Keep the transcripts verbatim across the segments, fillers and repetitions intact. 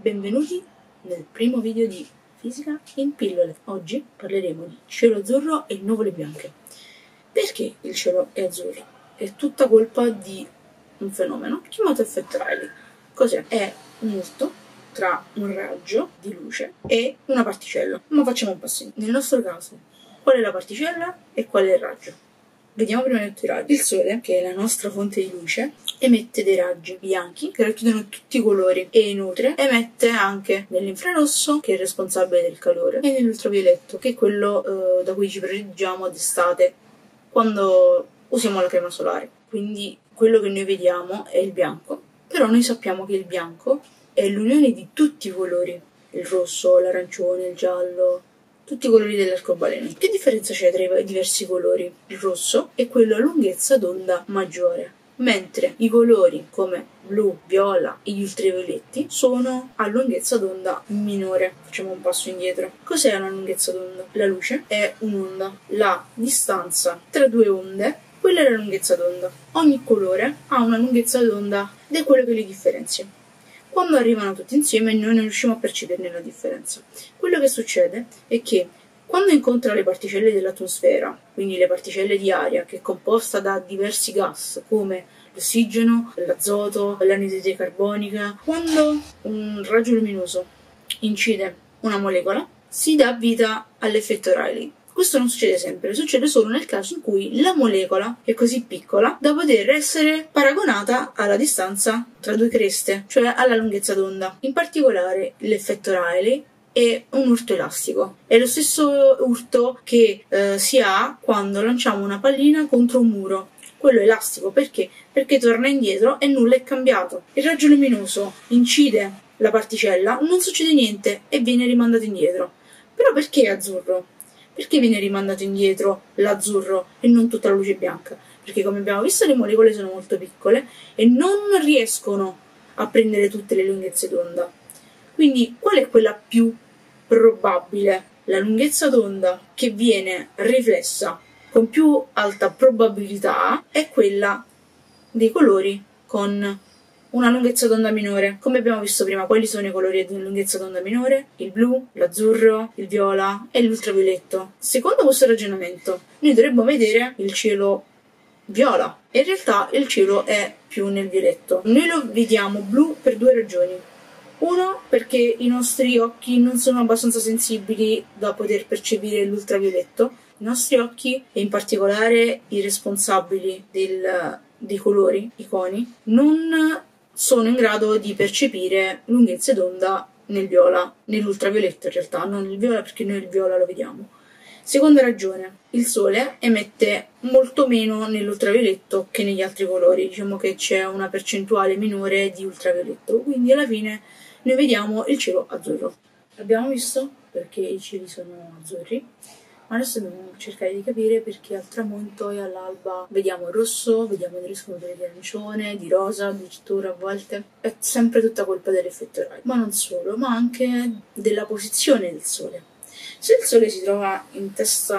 benvenuti nel primo video di Fisica in pillole. Oggi parleremo di cielo azzurro e nuvole bianche. Perché il cielo è azzurro? È tutta colpa di un fenomeno chiamato effetto Rayleigh. Cos'è? È un urto tra un raggio di luce e una particella. Ma facciamo un passo. Nel nostro caso, qual è la particella e qual è il raggio? Vediamo prima di tutto i raggi. Il Sole, che è la nostra fonte di luce, emette dei raggi bianchi che racchiudono tutti i colori e inoltre emette anche nell'infrarosso, che è responsabile del calore, e nell'ultravioletto, che è quello eh, da cui ci proteggiamo d'estate quando usiamo la crema solare. Quindi quello che noi vediamo è il bianco, però noi sappiamo che il bianco è l'unione di tutti i colori, il rosso, l'arancione, il giallo, tutti i colori dell'arcobaleno. Che differenza c'è tra i diversi colori? Il rosso è quello a lunghezza d'onda maggiore, mentre i colori come blu, viola e gli ultravioletti sono a lunghezza d'onda minore. Facciamo un passo indietro. Cos'è una lunghezza d'onda? La luce è un'onda. La distanza tra due onde, quella è la lunghezza d'onda. Ogni colore ha una lunghezza d'onda ed è quello che li differenzia. Quando arrivano tutti insieme noi non riusciamo a percepirne la differenza. Quello che succede è che quando incontra le particelle dell'atmosfera, quindi le particelle di aria, che è composta da diversi gas come l'ossigeno, l'azoto, l'anidride carbonica, quando un raggio luminoso incide una molecola, si dà vita all'effetto Rayleigh. Questo non succede sempre, succede solo nel caso in cui la molecola è così piccola da poter essere paragonata alla distanza tra due creste, cioè alla lunghezza d'onda. In particolare l'effetto Rayleigh è un urto elastico. È lo stesso urto che eh, si ha quando lanciamo una pallina contro un muro. Quello elastico perché? Perché torna indietro e nulla è cambiato. Il raggio luminoso incide la particella, non succede niente e viene rimandato indietro. Però perché è azzurro? Perché viene rimandato indietro l'azzurro e non tutta la luce bianca? Perché, come abbiamo visto, le molecole sono molto piccole e non riescono a prendere tutte le lunghezze d'onda. Quindi qual è quella più probabile? La lunghezza d'onda che viene riflessa con più alta probabilità è quella dei colori con una lunghezza d'onda minore. Come abbiamo visto prima, quali sono i colori di lunghezza d'onda minore? Il blu, l'azzurro, il viola e l'ultravioletto. Secondo questo ragionamento, noi dovremmo vedere il cielo viola. E in realtà il cielo è più nel violetto. Noi lo vediamo blu per due ragioni. Uno, perché i nostri occhi non sono abbastanza sensibili da poter percepire l'ultravioletto. I nostri occhi, e in particolare i responsabili del, dei colori, i coni, non sono in grado di percepire lunghezze d'onda nel viola, nell'ultravioletto in realtà, non nel viola perché noi il viola lo vediamo. Seconda ragione, il Sole emette molto meno nell'ultravioletto che negli altri colori, diciamo che c'è una percentuale minore di ultravioletto, quindi alla fine noi vediamo il cielo azzurro. Abbiamo visto perché i cieli sono azzurri, ma adesso dobbiamo cercare di capire perché al tramonto e all'alba vediamo il rosso, vediamo delle sfumature di arancione, di rosa, addirittura a volte. È sempre tutta colpa dell'effetto Rayleigh. Ma non solo, ma anche della posizione del Sole. Se il Sole si trova in testa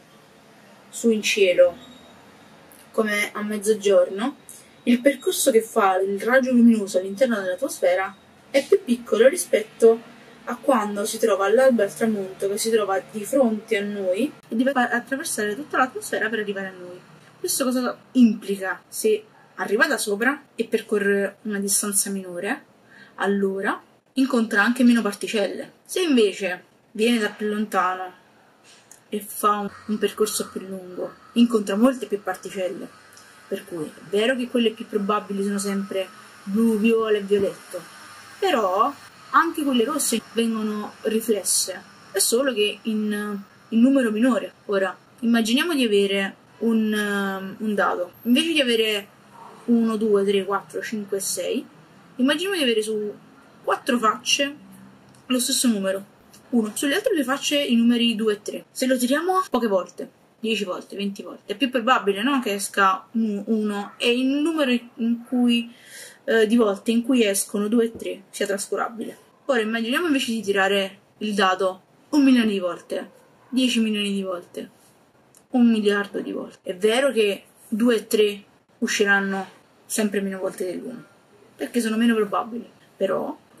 su in cielo, come a mezzogiorno, il percorso che fa il raggio luminoso all'interno dell'atmosfera è più piccolo rispetto a quando si trova all'alba e al tramonto, che si trova di fronte a noi e deve attraversare tutta l'atmosfera per arrivare a noi. Questo cosa implica? Se arriva da sopra e percorre una distanza minore, allora incontra anche meno particelle. Se invece viene da più lontano e fa un, un percorso più lungo, incontra molte più particelle. Per cui è vero che quelle più probabili sono sempre blu, viola e violetto, però anche quelle rosse vengono riflesse, è solo che in, in numero minore. Ora, immaginiamo di avere un, um, un dado, invece di avere uno, due, tre, quattro, cinque, sei, immaginiamo di avere su quattro facce lo stesso numero, uno. Sulle altre due facce i numeri due e tre. Se lo tiriamo poche volte, dieci volte, venti volte, è più probabile, no, che esca uno, e il numero in cui Eh, di volte in cui escono due e tre sia trascurabile. Ora immaginiamo invece di tirare il dado un milione di volte, dieci milioni di volte, un miliardo di volte. È vero che due e tre usciranno sempre meno volte dell'uno, perché sono meno probabili, però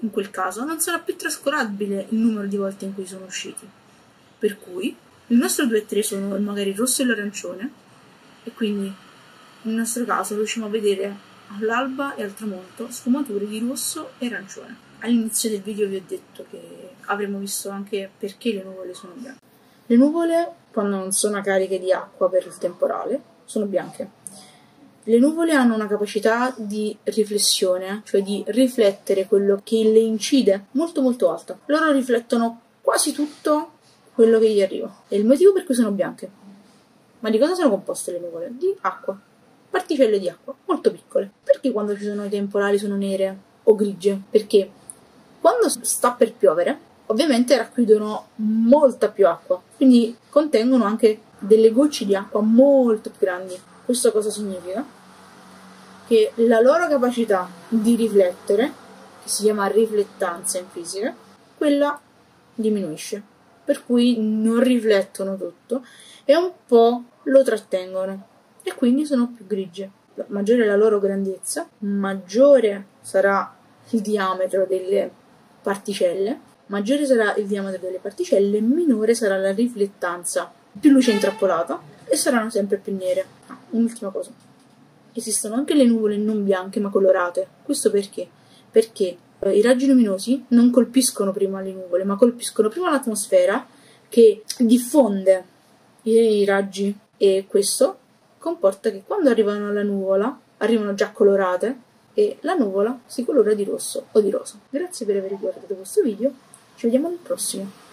in quel caso non sarà più trascurabile il numero di volte in cui sono usciti. Per cui il nostro due e tre sono magari il rosso e l'arancione, e quindi nel nostro caso riusciamo a vedere all'alba e al tramonto sfumature di rosso e arancione. All'inizio del video vi ho detto che avremmo visto anche perché le nuvole sono bianche. Le nuvole, quando non sono cariche di acqua per il temporale, sono bianche. Le nuvole hanno una capacità di riflessione, cioè di riflettere quello che le incide, molto molto alta. Loro riflettono quasi tutto quello che gli arriva. È il motivo per cui sono bianche. Ma di cosa sono composte le nuvole? Di acqua. Particelle di acqua, molto piccole. Perché quando ci sono i temporali sono nere o grigie? Perché quando sta per piovere, ovviamente racchiudono molta più acqua, quindi contengono anche delle gocce di acqua molto più grandi. Questo cosa significa? Che la loro capacità di riflettere, che si chiama riflettanza in fisica, quella diminuisce, per cui non riflettono tutto e un po' lo trattengono e quindi sono più grigie. Maggiore è la loro grandezza, maggiore sarà il diametro delle particelle, maggiore sarà il diametro delle particelle, minore sarà la riflettanza, più luce intrappolata e saranno sempre più nere. Ah, un'ultima cosa. Esistono anche le nuvole non bianche ma colorate. Questo perché? Perché eh, i raggi luminosi non colpiscono prima le nuvole, ma colpiscono prima l'atmosfera che diffonde i raggi, e questo comporta che quando arrivano alla nuvola arrivano già colorate e la nuvola si colora di rosso o di rosa. Grazie per aver guardato questo video, ci vediamo al prossimo.